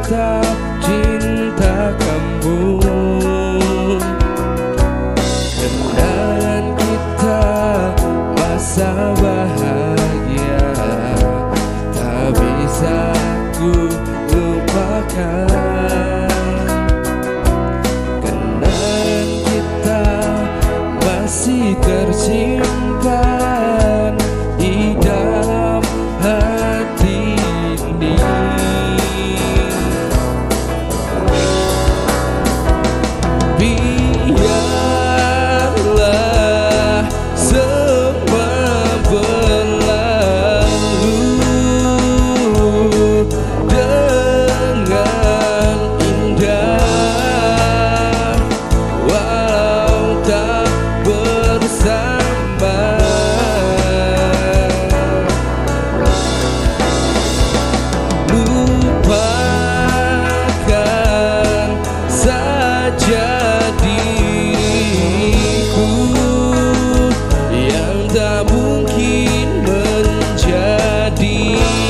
tetap cinta kamu. Kenangan kita masa bahagia tak bisa ku lupakan. Kenangan kita masih tersimpan di dalam hati ini. Biarlah semua berlalu dengan indah, walau tak bersama. Lupakan saja diriku yang tak mungkin menjadi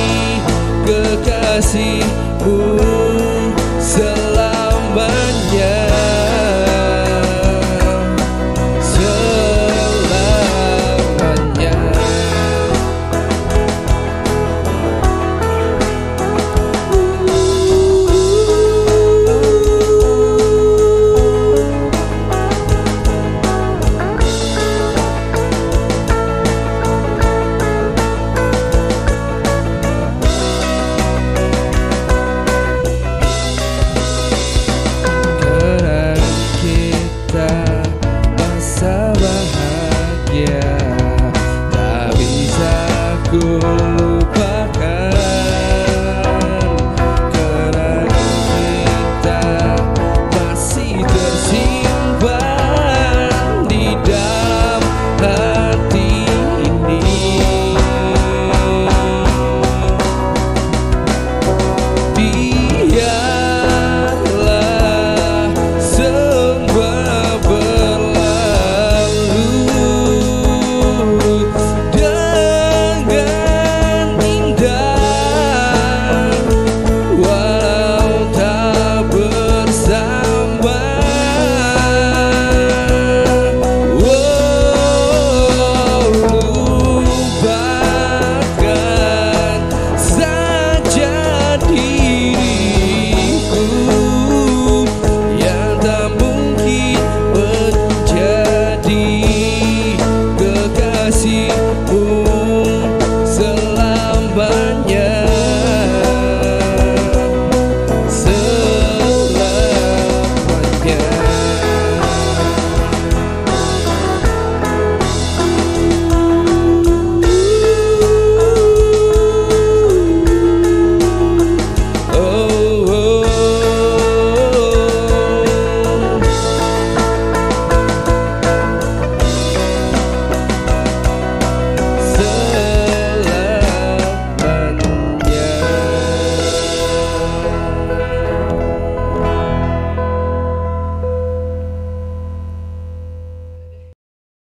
kekasihmu selamanya. Masa bahagia tak bisa ku lupakan.